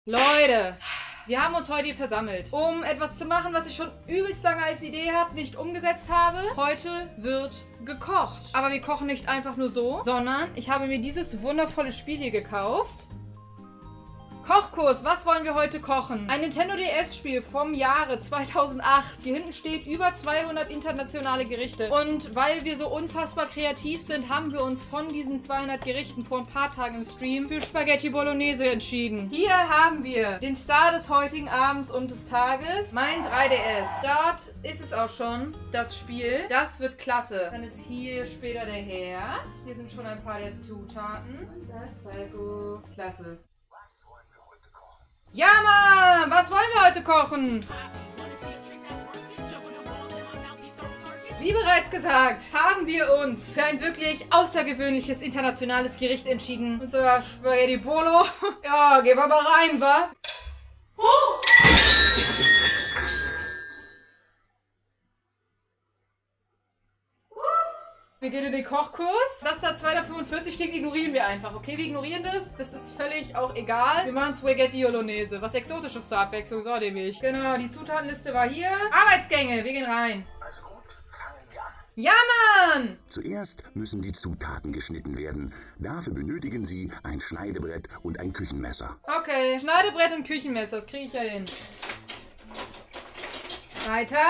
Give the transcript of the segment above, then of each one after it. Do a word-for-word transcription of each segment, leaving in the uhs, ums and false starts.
Leute, wir haben uns heute hier versammelt, um etwas zu machen, was ich schon übelst lange als Idee habe, nicht umgesetzt habe. Heute wird gekocht. Aber wir kochen nicht einfach nur so, sondern ich habe mir dieses wundervolle Spiel hier gekauft. Kochkurs, was wollen wir heute kochen? Ein Nintendo D S-Spiel vom Jahre zweitausendacht. Hier hinten steht über zweihundert internationale Gerichte. Und weil wir so unfassbar kreativ sind, haben wir uns von diesen zweihundert Gerichten vor ein paar Tagen im Stream für Spaghetti Bolognese entschieden. Hier haben wir den Star des heutigen Abends und des Tages, mein drei D S. Dort ist es auch schon, das Spiel. Das wird klasse. Dann ist hier später der Herd. Hier sind schon ein paar der Zutaten. Und das war gut. Klasse. Ja, Mann! Was wollen wir heute kochen? Wie bereits gesagt, haben wir uns für ein wirklich außergewöhnliches internationales Gericht entschieden. Und zwar Spaghetti Bolo. Ja, gehen wir mal rein, wa? Oh! Wir gehen in den Kochkurs. Dass da zwei fünfundvierzig steht, ignorieren wir einfach. Okay, wir ignorieren das. Das ist völlig auch egal. Wir machen Spaghetti Bolognese. Was Exotisches zur Abwechslung, so nämlich. Genau, die Zutatenliste war hier. Arbeitsgänge, wir gehen rein. Also gut, fangen wir an. Ja, Mann! Zuerst müssen die Zutaten geschnitten werden. Dafür benötigen Sie ein Schneidebrett und ein Küchenmesser. Okay, Schneidebrett und Küchenmesser, das kriege ich ja hin. Weiter.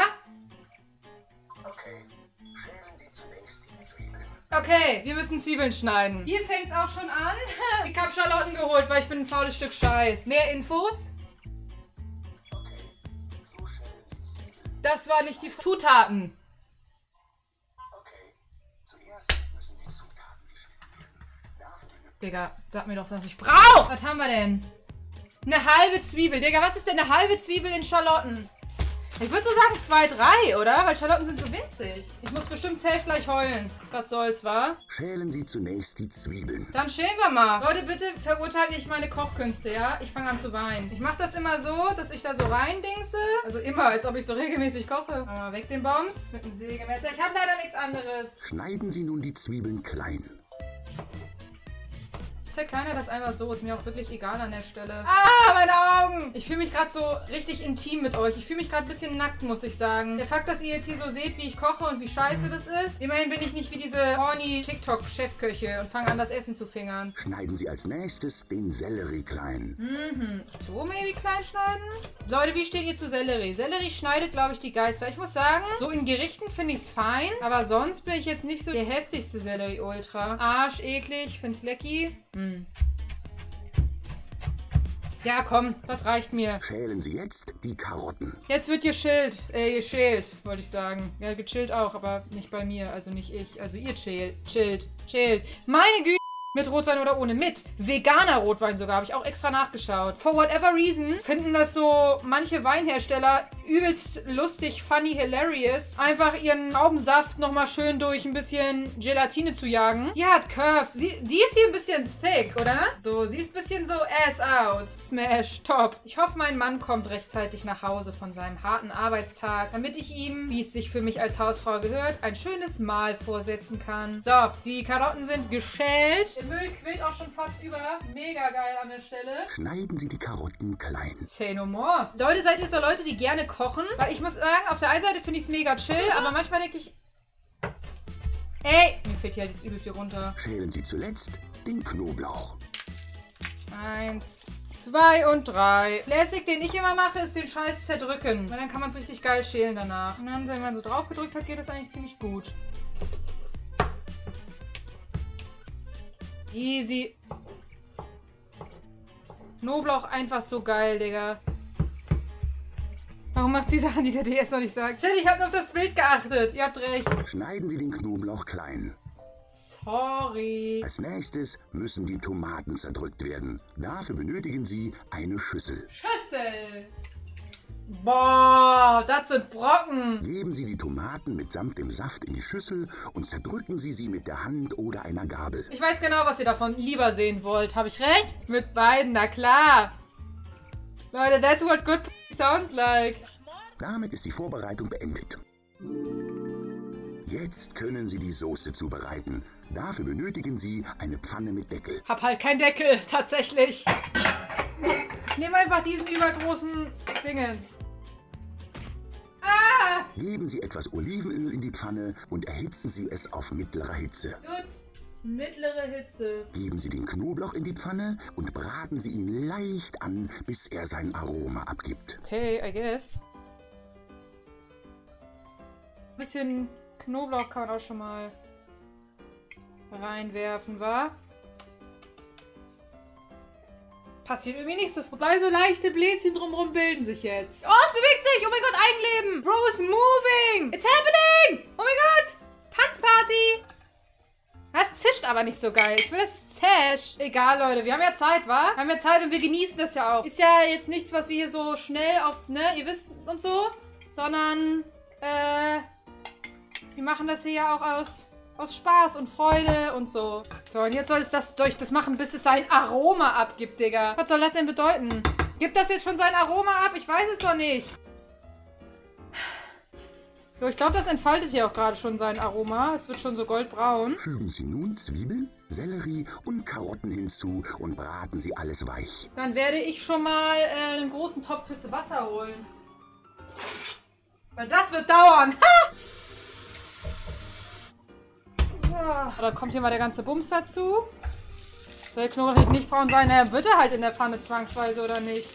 Okay. Schälen Sie zunächst die Zwiebeln. Okay, wir müssen Zwiebeln schneiden. Hier fängt es auch schon an. Ich habe Schalotten geholt, weil ich bin ein faules Stück Scheiß. Mehr Infos? Okay. So schälen Sie Zwiebeln. Das waren nicht die Zutaten. Okay. Zuerst müssen die Zutaten geschnitten werden. Dafür benötigen Digga, sag mir doch, was ich brauche. Was haben wir denn? Eine halbe Zwiebel. Digga, was ist denn eine halbe Zwiebel in Schalotten? Ich würde so sagen zwei, drei, oder? Weil Schalotten sind so winzig. Ich muss bestimmt safe gleich heulen. Was soll's, wa? Schälen Sie zunächst die Zwiebeln. Dann schälen wir mal. Leute, bitte verurteilt nicht meine Kochkünste, ja? Ich fange an zu weinen. Ich mache das immer so, dass ich da so reindingse. Also immer, als ob ich so regelmäßig koche. Aber weg den Bombs mit dem Sägemesser. Ich habe leider nichts anderes. Schneiden Sie nun die Zwiebeln klein. Zerkleinert das einfach so. Ist mir auch wirklich egal an der Stelle. Ah, meine Augen! Ich fühle mich gerade so richtig intim mit euch. Ich fühle mich gerade ein bisschen nackt, muss ich sagen. Der Fakt, dass ihr jetzt hier so seht, wie ich koche und wie scheiße das ist. Immerhin bin ich nicht wie diese horny TikTok-Chefköche und fange an, das Essen zu fingern. Schneiden Sie als nächstes den Sellerie klein. Mhm. So maybe klein schneiden? Leute, wie steht ihr zu Sellerie? Sellerie schneidet, glaube ich, die Geister. Ich muss sagen, so in Gerichten finde ich es fein. Aber sonst bin ich jetzt nicht so der heftigste Sellerie-Ultra. Arsch, eklig, find's lecky. Hm. Ja, komm, das reicht mir. Schälen Sie jetzt die Karotten. Jetzt wird geschillt. Äh, geschält, wollte ich sagen. Ja, gechillt auch, aber nicht bei mir. Also nicht ich. Also ihr chillt. Chillt. Chillt. Meine Güte. Mit Rotwein oder ohne? Mit. Veganer Rotwein sogar. Habe ich auch extra nachgeschaut. For whatever reason finden das so manche Weinhersteller übelst lustig, funny, hilarious. Einfach ihren Traubensaft nochmal schön durch ein bisschen Gelatine zu jagen. Die hat Curves. Sie, die ist hier ein bisschen thick, oder? So, sie ist ein bisschen so ass out. Smash. Top. Ich hoffe, mein Mann kommt rechtzeitig nach Hause von seinem harten Arbeitstag, damit ich ihm, wie es sich für mich als Hausfrau gehört, ein schönes Mahl vorsetzen kann. So, die Karotten sind geschält. Der Müll quillt auch schon fast über. Mega geil an der Stelle. Schneiden Sie die Karotten klein. Say no more. Leute, seid ihr so Leute, die gerne kochen? Weil ich muss sagen, auf der einen Seite finde ich es mega chill, aber manchmal denke ich... Ey! Mir fällt hier halt jetzt übel viel runter. Schälen Sie zuletzt den Knoblauch. Eins, zwei und drei. Classic, den ich immer mache, ist den Scheiß zerdrücken. Weil dann kann man es richtig geil schälen danach. Und dann, wenn man so drauf gedrückt hat, geht das eigentlich ziemlich gut. Easy. Knoblauch einfach so geil, Digga. Warum macht sie Sachen, die der D S noch nicht sagt? Shit, ich hab nur auf das Bild geachtet. Ihr habt recht. Schneiden Sie den Knoblauch klein. Sorry. Als nächstes müssen die Tomaten zerdrückt werden. Dafür benötigen Sie eine Schüssel. Schüssel. Boah, das sind Brocken. Geben Sie die Tomaten mitsamt dem Saft in die Schüssel und zerdrücken Sie sie mit der Hand oder einer Gabel. Ich weiß genau, was ihr davon lieber sehen wollt. Habe ich recht? Mit beiden, na klar. Leute, that's what good sounds like. Damit ist die Vorbereitung beendet. Jetzt können Sie die Soße zubereiten. Dafür benötigen Sie eine Pfanne mit Deckel. Hab halt keinen Deckel, tatsächlich. Ich nehme einfach diesen übergroßen Dingens. Ah! Geben Sie etwas Olivenöl in die Pfanne und erhitzen Sie es auf mittlerer Hitze. Gut. Mittlere Hitze. Geben Sie den Knoblauch in die Pfanne und braten Sie ihn leicht an, bis er sein Aroma abgibt. Okay, I guess. Ein bisschen Knoblauch kann man auch schon mal reinwerfen, wa? Passiert irgendwie nicht so. Wobei so leichte Bläschen drumherum bilden sich jetzt. Oh, es bewegt sich! Oh mein Gott, Eigenleben! Bro, is moving! It's happening! Oh mein Gott! Tanzparty! Das zischt aber nicht so geil. Ich will, dass es zischt. Egal, Leute. Wir haben ja Zeit, wa? Wir haben ja Zeit und wir genießen das ja auch. Ist ja jetzt nichts, was wir hier so schnell auf, ne, ihr wisst und so. Sondern, äh, wir machen das hier ja auch aus, aus Spaß und Freude und so. So, und jetzt soll es das durch das machen, bis es sein Aroma abgibt, Digga. Was soll das denn bedeuten? Gibt das jetzt schon sein Aroma ab? Ich weiß es doch nicht. So, ich glaube, das entfaltet hier auch gerade schon sein Aroma. Es wird schon so goldbraun. Fügen Sie nun Zwiebeln, Sellerie und Karotten hinzu und braten Sie alles weich. Dann werde ich schon mal äh, einen großen Topf fürs Wasser holen. Weil das wird dauern. Ha! So. Dann kommt hier mal der ganze Bums dazu. Soll der Knoblauch nicht braun sein? Naja, wird er halt in der Pfanne zwangsweise, oder nicht?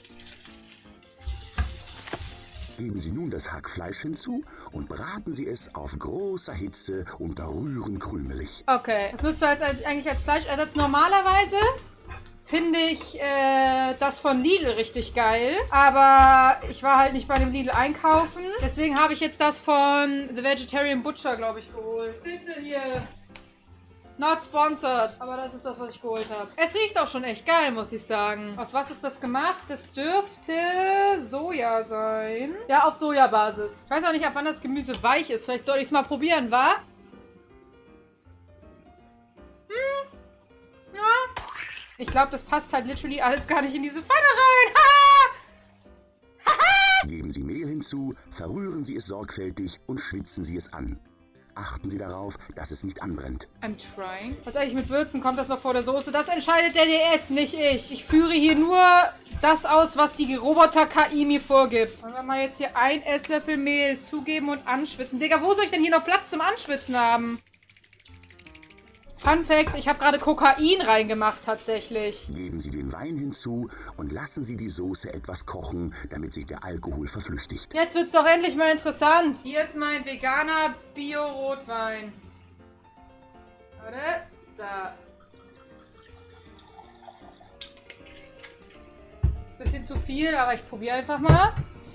Geben Sie nun das Hackfleisch hinzu und braten Sie es auf großer Hitze unter Rühren krümelig. Okay, das nutzt du als, als, eigentlich als Fleischersatz. Normalerweise finde ich äh, das von Lidl richtig geil. Aber ich war halt nicht bei dem Lidl einkaufen. Deswegen habe ich jetzt das von The Vegetarian Butcher, glaube ich, geholt. Bitte hier. Not sponsored. Aber das ist das, was ich geholt habe. Es riecht auch schon echt geil, muss ich sagen. Aus was ist das gemacht? Das dürfte Soja sein. Ja, auf Sojabasis. Ich weiß auch nicht, ab wann das Gemüse weich ist. Vielleicht soll ich es mal probieren, wa? Hm. Ja. Ich glaube, das passt halt literally alles gar nicht in diese Pfanne rein. Ha! Ha! Geben Sie Mehl hinzu, verrühren Sie es sorgfältig und schwitzen Sie es an. Achten Sie darauf, dass es nicht anbrennt. I'm trying. Was eigentlich mit Würzen? Kommt das noch vor der Soße? Das entscheidet der D S, nicht ich. Ich führe hier nur das aus, was die Roboter-K I mir vorgibt. Wollen wir mal jetzt hier ein Esslöffel Mehl zugeben und anschwitzen? Digga, wo soll ich denn hier noch Platz zum Anschwitzen haben? Fun Fact, ich habe gerade Kokain reingemacht tatsächlich. Geben Sie den Wein hinzu und lassen Sie die Soße etwas kochen, damit sich der Alkohol verflüchtigt. Jetzt wird's doch endlich mal interessant. Hier ist mein veganer Bio-Rotwein. Warte, da. Ist ein bisschen zu viel, aber ich probiere einfach mal.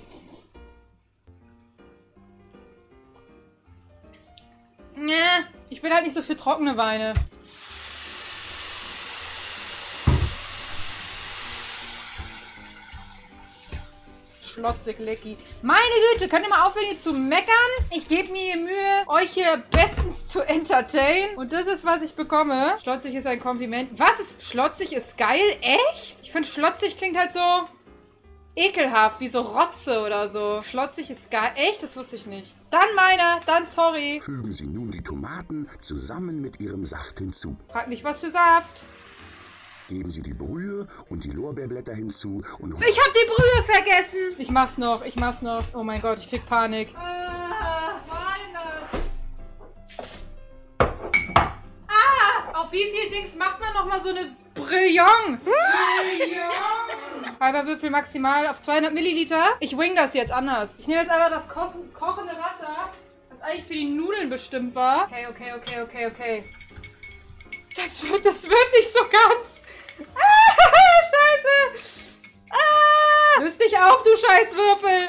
Ja, ich bin halt nicht so für trockene Weine. Schlotzig, lecki. Meine Güte, könnt ihr mal aufhören hier zu meckern? Ich gebe mir Mühe, euch hier bestens zu entertainen. Und das ist, was ich bekomme. Schlotzig ist ein Kompliment. Was ist? Schlotzig ist geil? Echt? Ich finde, schlotzig klingt halt so ekelhaft, wie so Rotze oder so. Schlotzig ist geil. Echt? Das wusste ich nicht. Dann meiner, dann sorry. Fügen Sie nun die Tomaten zusammen mit ihrem Saft hinzu. Frag nicht, was für Saft. Geben Sie die Brühe und die Lorbeerblätter hinzu und... Ich hab die Brühe vergessen! Ich mach's noch, ich mach's noch. Oh mein Gott, ich krieg Panik. Ah, ah, auf wie viel Dings macht man nochmal so eine Brillant? Brillant! Halber Würfel maximal auf zweihundert Milliliter. Ich wing das jetzt anders. Ich nehme jetzt einfach das ko kochende Wasser, das eigentlich für die Nudeln bestimmt war. Okay, okay, okay, okay, okay. Das wird, das wird nicht so ganz. Ah, Scheiße. Ah, löst dich auf, du Scheißwürfel.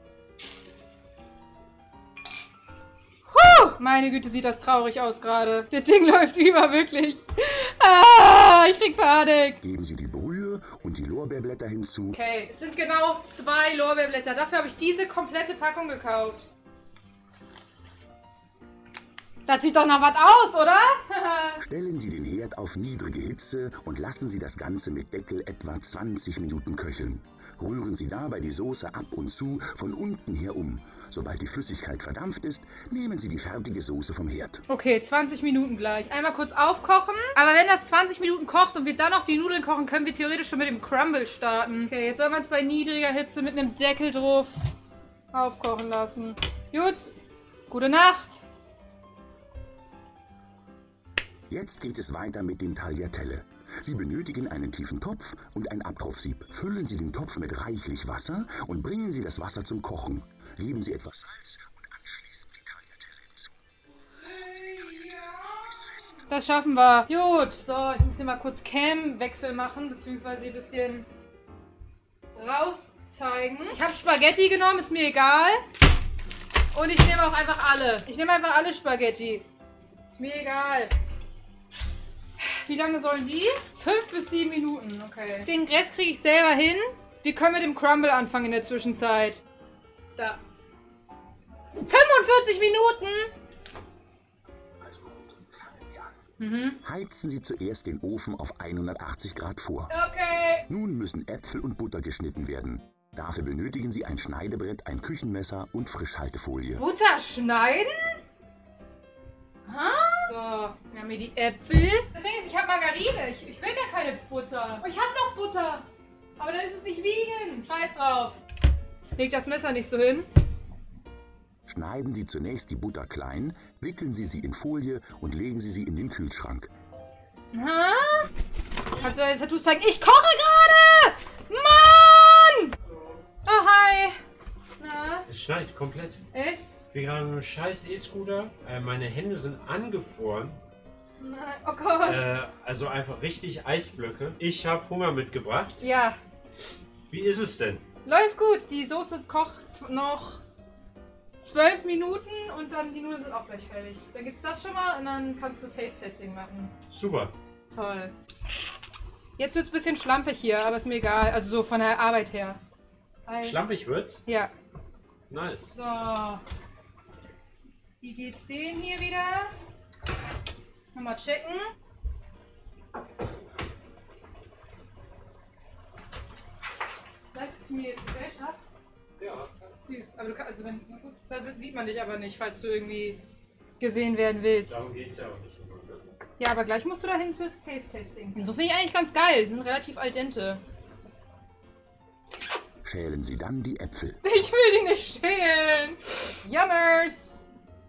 Puh, meine Güte, sieht das traurig aus gerade. Das Ding läuft über, wirklich. Ah, ich krieg Panik. Geben Sie die Brühe und die Lorbeerblätter hinzu. Okay, es sind genau zwei Lorbeerblätter. Dafür habe ich diese komplette Packung gekauft. Das sieht doch nach was aus, oder? Stellen Sie den Herd auf niedrige Hitze und lassen Sie das Ganze mit Deckel etwa zwanzig Minuten köcheln. Rühren Sie dabei die Soße ab und zu von unten her um. Sobald die Flüssigkeit verdampft ist, nehmen Sie die fertige Soße vom Herd. Okay, zwanzig Minuten gleich. Einmal kurz aufkochen. Aber wenn das zwanzig Minuten kocht und wir dann noch die Nudeln kochen, können wir theoretisch schon mit dem Crumble starten. Okay, jetzt sollen wir es bei niedriger Hitze mit einem Deckel drauf aufkochen lassen. Gut. Gute Nacht. Jetzt geht es weiter mit dem Tagliatelle. Sie benötigen einen tiefen Topf und ein Abtropfsieb. Füllen Sie den Topf mit reichlich Wasser und bringen Sie das Wasser zum Kochen. Geben Sie etwas Salz und anschließend die Tagliatelle hinzu. Das schaffen wir. Gut, so, ich muss hier mal kurz Cam-Wechsel machen, beziehungsweise ein bisschen rauszeigen. Ich habe Spaghetti genommen, ist mir egal. Und ich nehme auch einfach alle. Ich nehme einfach alle Spaghetti. Ist mir egal. Wie lange sollen die? Fünf bis sieben Minuten, okay. Den Rest kriege ich selber hin. Wir können mit dem Crumble anfangen in der Zwischenzeit. Da. fünfundvierzig Minuten! Also gut, fangen wir an. Mhm. Heizen Sie zuerst den Ofen auf hundertachtzig Grad vor. Okay. Nun müssen Äpfel und Butter geschnitten werden. Dafür benötigen Sie ein Schneidebrett, ein Küchenmesser und Frischhaltefolie. Butter schneiden? Ha? So, wir haben hier die Äpfel. Das Ding ist, ich habe Margarine. Ich, ich will gar keine Butter. Aber ich habe noch Butter. Aber dann ist es nicht vegan. Scheiß drauf. Leg das Messer nicht so hin. Schneiden Sie zunächst die Butter klein, wickeln Sie sie in Folie und legen Sie sie in den Kühlschrank. Ha? Kannst du deine Tattoos zeigen? Ich koche gerade! Mann! Oh, hi. Na? Es schneit komplett. Echt? Ich bin gerade mit einem scheiß E-Scooter. Äh, meine Hände sind angefroren. Nein. Oh Gott. Äh, also einfach richtig Eisblöcke. Ich habe Hunger mitgebracht. Ja. Wie ist es denn? Läuft gut. Die Soße kocht noch zwölf Minuten und dann die Nudeln sind auch gleich fertig. Dann gibt's das schon mal und dann kannst du Taste-Testing machen. Super. Toll. Jetzt wird's ein bisschen schlampig hier, aber ist mir egal. Also so von der Arbeit her. Hi. Schlampig wird's? Ja. Nice. So. Wie geht's denen hier wieder? Nochmal checken. Leistest du mir jetzt Gesellschaft? Ja. Süß. Aber du kannst, also wenn, da sieht man dich aber nicht, falls du irgendwie gesehen werden willst. Darum geht's ja auch nicht immer, ne? Ja, aber gleich musst du dahin fürs Taste-Tasting. So finde ich eigentlich ganz geil. Die sind relativ al dente. Schälen Sie dann die Äpfel. Ich will die nicht schälen. Yummers.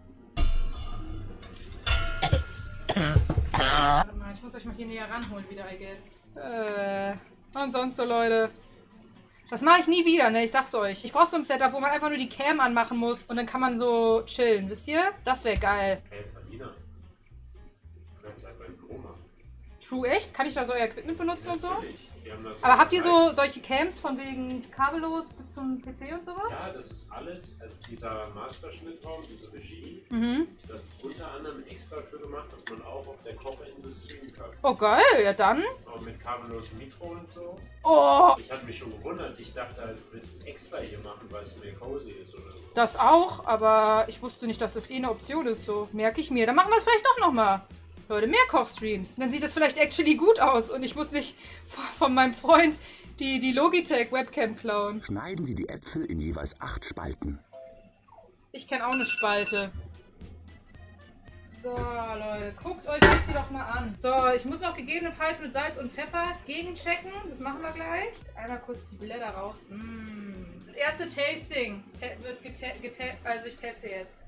Warte mal, ich muss euch mal hier näher ranholen wieder, I guess. Äh, und sonst so, Leute. Das mache ich nie wieder, ne? Ich sag's euch. Ich brauche so ein Setup, wo man einfach nur die Cam anmachen muss und dann kann man so chillen, wisst ihr? Das wäre geil. Hey, Talina. Du kannst einfach ein Büro machen. True, echt? Kann ich da so euer Equipment benutzen und so? Natürlich. Die haben das Aber habt ihr so bereit. solche Cams von wegen kabellos bis zum P C und sowas? Ja, das ist alles. Also dieser Masterschnittraum, diese Regie, Mhm. das ist unter anderem extra für gemacht, dass man auch auf der Kochinsel streamen kann. Oh geil, ja dann. Auch mit kabellosem Mikro und so. Oh, Ich hatte mich schon gewundert. Ich dachte, halt, du willst es extra hier machen, weil es mehr cozy ist oder so. das auch, aber ich wusste nicht, dass das eh eine Option ist, so. Merke ich mir. Dann machen wir es vielleicht doch nochmal. Leute, mehr Kochstreams. Dann sieht das vielleicht actually gut aus und ich muss nicht von meinem Freund die, die Logitech Webcam klauen. Schneiden Sie die Äpfel in jeweils acht Spalten. Ich kenne auch eine Spalte. So, Leute, guckt euch das hier doch mal an. So, ich muss auch gegebenenfalls mit Salz und Pfeffer gegenchecken. Das machen wir gleich. Einmal kurz die Blätter raus. Mm. Das erste Tasting wird getestet. Also ich teste jetzt.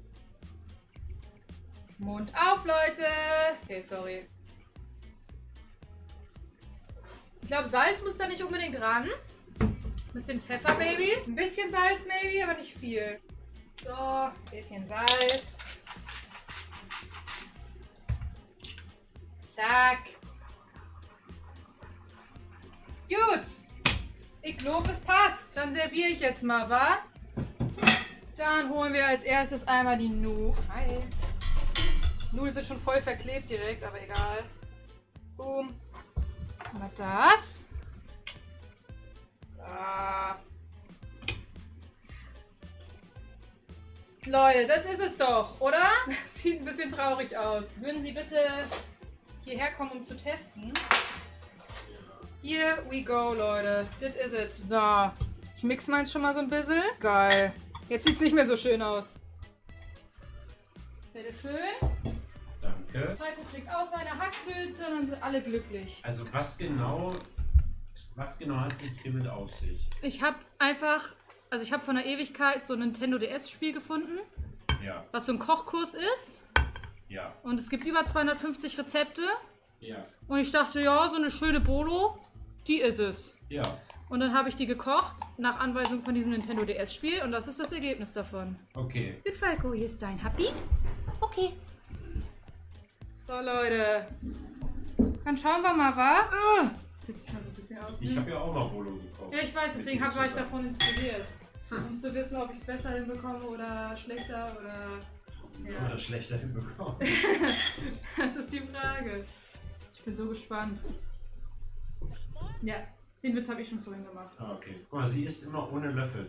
Mund auf, Leute! Okay, sorry. Ich glaube, Salz muss da nicht unbedingt ran. Ein bisschen Pfeffer, Baby. Ein bisschen Salz, maybe, aber nicht viel. So, ein bisschen Salz. Zack. Gut. Ich glaube, es passt. Dann serviere ich jetzt mal, wa? Dann holen wir als erstes einmal die Nudeln. Hi. Nudeln sind schon voll verklebt direkt, aber egal. Boom. Mal das. So. Leute, das ist es doch, oder? Das sieht ein bisschen traurig aus. Würden Sie bitte hierher kommen, um zu testen? Here we go, Leute. Das is it. So. Ich mix meins schon mal so ein bisschen. Geil. Jetzt sieht's nicht mehr so schön aus. Bitte schön. Danke. Falco kriegt auch seine Hacksülze und dann sind alle glücklich. Also was genau, was genau hat es jetzt hiermit auf sich? Ich habe einfach, also ich habe von der Ewigkeit so ein Nintendo D S-Spiel gefunden, Ja, was so ein Kochkurs ist. ja, Und es gibt über zweihundertfünfzig Rezepte. ja, Und ich dachte, ja, so eine schöne Bolo, die ist es. ja. Und dann habe ich die gekocht, nach Anweisung von diesem Nintendo D S-Spiel. Und das ist das Ergebnis davon. Okay. Gut, Falco, hier ist dein Happy. Okay. So, Leute. Dann schauen wir mal, wa? Uh, sieht sich mal so ein bisschen aus. Ich Ne? habe ja auch mal Bolo gekauft. Ja, ich weiß, deswegen Mit dir war ich zusammen. davon inspiriert. Um zu wissen, ob ich es besser hinbekomme oder schlechter oder... Wie soll Ja. man das schlechter hinbekommen? Das ist die Frage. Ich bin so gespannt. Ja, den Witz habe ich schon vorhin gemacht. Ah, okay. Guck mal, sie isst immer ohne Löffel.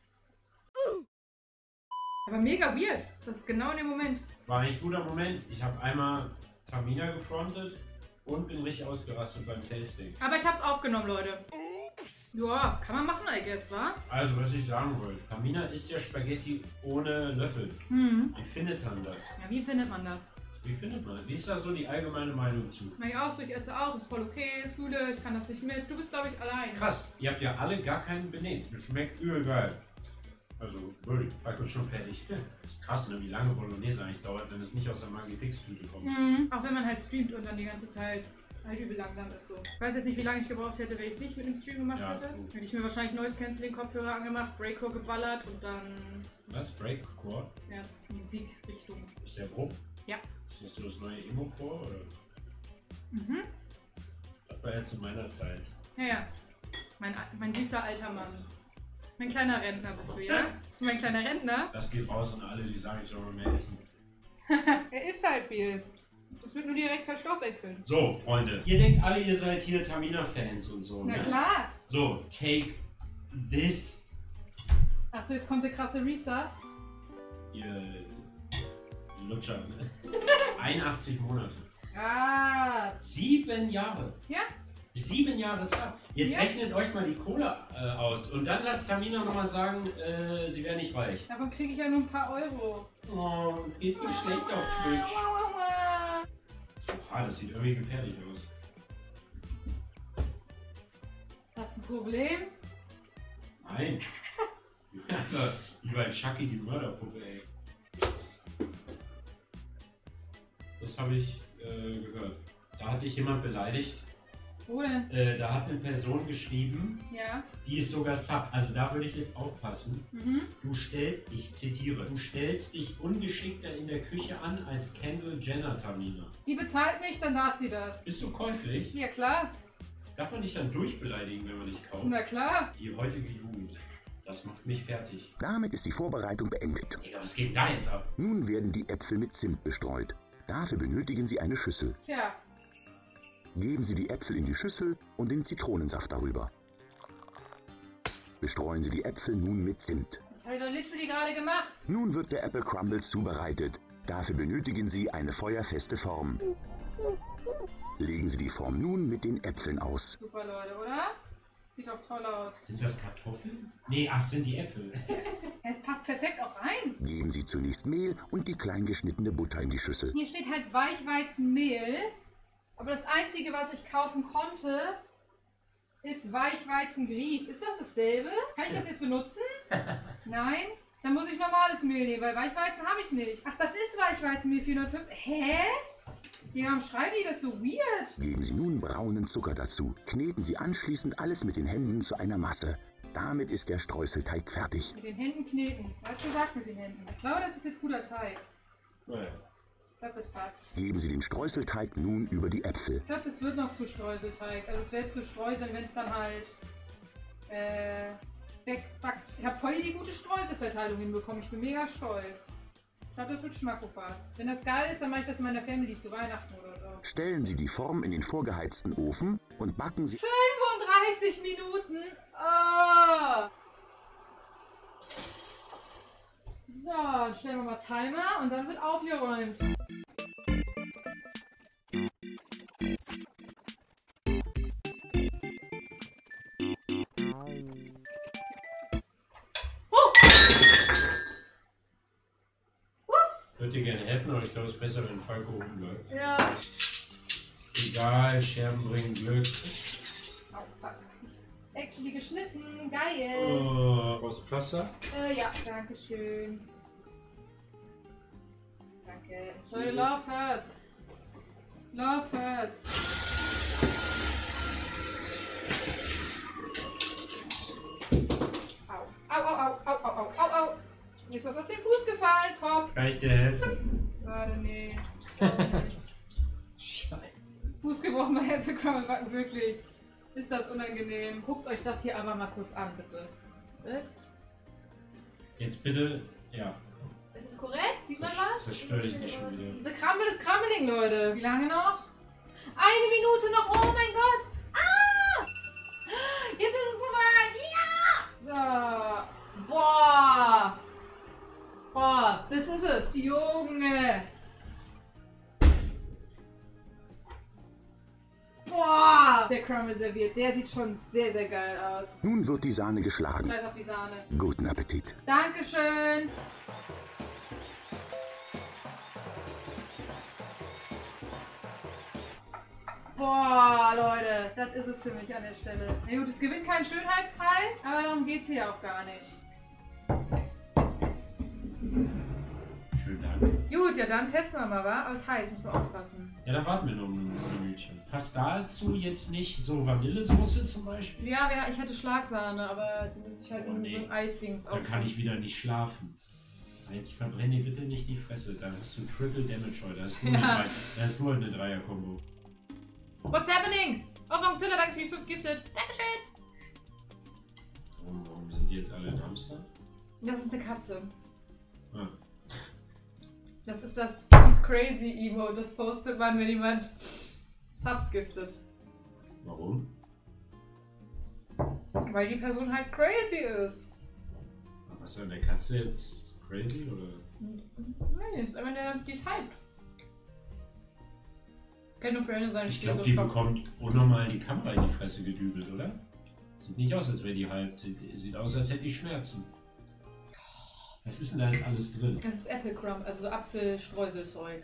Aber mega weird. Das ist genau in dem Moment. War eigentlich ein guter Moment. Ich habe einmal Tamina gefrontet und bin richtig ausgerastet beim Tasting. Aber ich hab's aufgenommen, Leute. Ja, kann man machen, I guess, wa? Also, was ich sagen wollte. Tamina isst ja Spaghetti ohne Löffel. Hm. Wie findet man das? Ja, wie findet man das? Wie findet man? Wie ist da so die allgemeine Meinung zu? Na ja, auch so, ich esse auch, ist voll okay, fühle, ich kann das nicht mit. Du bist, glaube ich, allein. Krass, ihr habt ja alle gar keinen Benehmen. Das schmeckt übel geil. Also, wirklich, Falco ist schon fertig. Ist krass, ne? Wie lange Bolognese eigentlich dauert, wenn es nicht aus der Magifix-Tüte kommt. Mhm. Auch wenn man halt streamt und dann die ganze Zeit halt übel langsam ist so. Ich weiß jetzt nicht, wie lange ich gebraucht hätte, wenn ich es nicht mit dem Stream gemacht Ja, hätte. true. Hätte ich mir wahrscheinlich Noise Cancelling Kopfhörer angemacht, Breakcore geballert und dann Was? Breakcore? erst Musikrichtung. Ist der Bruch? Ja. Ist das so das neue Emo-Core? Oder? Mhm. Das war jetzt zu meiner Zeit. Ja, ja. Mein, mein süßer alter Mann. Mein kleiner Rentner bist du, ja? Bist du mein kleiner Rentner? Das geht raus an alle, die sagen, ich soll mal mehr essen. Er isst halt viel. Das wird nur direkt verstoffwechseln. So, Freunde. Ihr denkt alle, ihr seid hier Tamina-Fans und so, Na ne? klar. So, take this. Achso, jetzt kommt der krasse Restart. Ihr Lutscher. Ne? einundachtzig Monate. Krass. Sieben Jahre. Ja? Sieben Jahre Sub. Jetzt Ja. rechnet euch mal die Kohle äh, aus. Und dann lasst Tamina nochmal sagen, äh, sie wäre nicht reich. Davon kriege ich ja nur ein paar Euro. Oh, uns geht so schlecht auf Twitch. Ah, das sieht irgendwie gefährlich aus. Hast du ein Problem? Nein. Wie bei Chucky, die Mörderpuppe, ey. Das habe ich äh, gehört. Da hat dich jemand beleidigt. Wo denn? Äh, da hat eine Person geschrieben, Ja. die ist sogar Sub. Also da würde ich jetzt aufpassen. Mhm. Du stellst, ich zitiere, du stellst dich ungeschickter in der Küche an als Kendall Jenner, Tamina. Die bezahlt mich, dann darf sie das. Bist du käuflich? Ja klar. Darf man dich dann durchbeleidigen, wenn man dich kauft? Na klar. Die heutige Jugend. Das macht mich fertig. Damit ist die Vorbereitung beendet. Digga, was geht denn da jetzt ab? Nun werden die Äpfel mit Zimt bestreut. Dafür benötigen Sie eine Schüssel. Tja. Geben Sie die Äpfel in die Schüssel und den Zitronensaft darüber. Bestreuen Sie die Äpfel nun mit Zimt. Das habe ich doch literally gerade gemacht. Nun wird der Apple Crumble zubereitet. Dafür benötigen Sie eine feuerfeste Form. Legen Sie die Form nun mit den Äpfeln aus. Super, Leute, oder? Sieht doch toll aus. Sind das Kartoffeln? Nee, ach, sind die Äpfel. Es passt perfekt auch rein. Geben Sie zunächst Mehl und die klein geschnittene Butter in die Schüssel. Hier steht halt Weichweizenmehl. Aber das Einzige, was ich kaufen konnte, ist Weichweizengrieß. Ist das dasselbe? Kann ich das jetzt benutzen? Nein? Dann muss ich normales Mehl nehmen, weil Weichweizen habe ich nicht. Ach, das ist Weichweizenmehl vierhundertfünf. Hä? Ja, warum schreiben die das so weird? Geben Sie nun braunen Zucker dazu. Kneten Sie anschließend alles mit den Händen zu einer Masse. Damit ist der Streuselteig fertig. Mit den Händen kneten. Er hat gesagt mit den Händen. Ich glaube, das ist jetzt guter Teig. Naja. Ich glaube, das passt. Geben Sie den Streuselteig nun über die Äpfel. Ich glaube, das wird noch zu Streuselteig. Also es wird zu streuseln, wenn es dann halt äh, wegbackt. Ich habe voll die gute Streuselverteilung hinbekommen. Ich bin mega stolz. Ich glaube, das wird Schmackofatz. Wenn das geil ist, dann mache ich das meiner Family zu Weihnachten oder so. Stellen Sie die Form in den vorgeheizten Ofen und backen Sie... fünfunddreißig Minuten! Oh. So, dann stellen wir mal Timer und dann wird aufgeräumt. würde dir gerne helfen, aber ich glaube, es ist besser, wenn Falco oben bleibt. Ja. Egal, Scherben bringen Glück. Oh, fuck. Actually geschnitten. Geil. Oh, brauchst du Pflaster? Äh, ja, danke schön. Danke. Leute, Love hurts. Love hurts. Au. Au, au, au, au, au, au, au, au. Mir ist was aus dem Fuß gefallen, top. Kann ich dir helfen? Warte, nee. Nicht. Scheiße. Fuß gebrochen bei Happy Crumble Backen, wirklich. Ist das unangenehm. Guckt euch das hier aber mal kurz an, bitte. Äh? Jetzt bitte, ja. Ist es korrekt? Sieht man was? Zerstör dich nicht schon wieder. Diese Krampel ist Krammeling, Leute. Wie lange noch? Eine Minute noch. Oh mein Gott. Ah! Jetzt ist es soweit. Ja! So. Boah. Boah, das ist es. Junge. Boah. Der Crumble serviert. Der sieht schon sehr, sehr geil aus. Nun wird die Sahne geschlagen. Scheiß auf die Sahne. Guten Appetit. Dankeschön. Boah, Leute, das ist es für mich an der Stelle. Na gut, es gewinnt keinen Schönheitspreis, aber darum geht es hier auch gar nicht. Schönen Dank. Gut, ja dann testen wir mal, wa? Aber es ist heiß, müssen wir aufpassen. Ja, dann warten wir noch ein Minütchen. Passt dazu jetzt nicht so Vanillesoße zum Beispiel? Ja, ja, ich hätte Schlagsahne, aber die müsste ich halt Oh, in nee. so ein Eisdings Dann kann ich wieder nicht schlafen. Jetzt verbrenne dir bitte nicht die Fresse, dann hast du Triple Damage heute. Das ist nur, Ja. eine, Drei- das ist nur eine Dreier-Kombo. What's happening? Oh, Funkzilla, danke für die fünf Gifted. Dankeschön. Warum, warum sind die jetzt alle ein Hamster? Das ist eine Katze. Ah. Das ist das He's Crazy Emo. Das postet man, wenn jemand Subs giftet. Warum? Weil die Person halt crazy ist. Was ist an der Katze jetzt crazy oder? Nein, ist einfach der, die ist hyped. Kennt nur für eine sein Ich Spiel glaube, so die top. bekommt unnormal die Kamera in die Fresse gedübelt, oder? Sieht nicht aus, als wäre die halb. Sieht, sieht aus, als hätte die Schmerzen. Was ist denn da jetzt alles drin? Das ist Apple Crumb, also so Apfelstreuselzeug.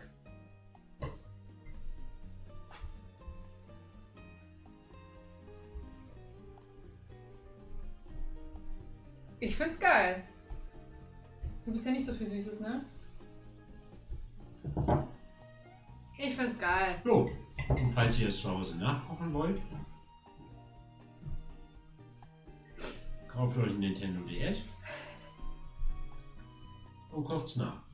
Ich find's geil. Du bist ja nicht so viel Süßes, ne? Ich find's geil. So, und falls ihr es zu Hause nachkochen wollt, kauft euch ein Nintendo D S und kocht's nach.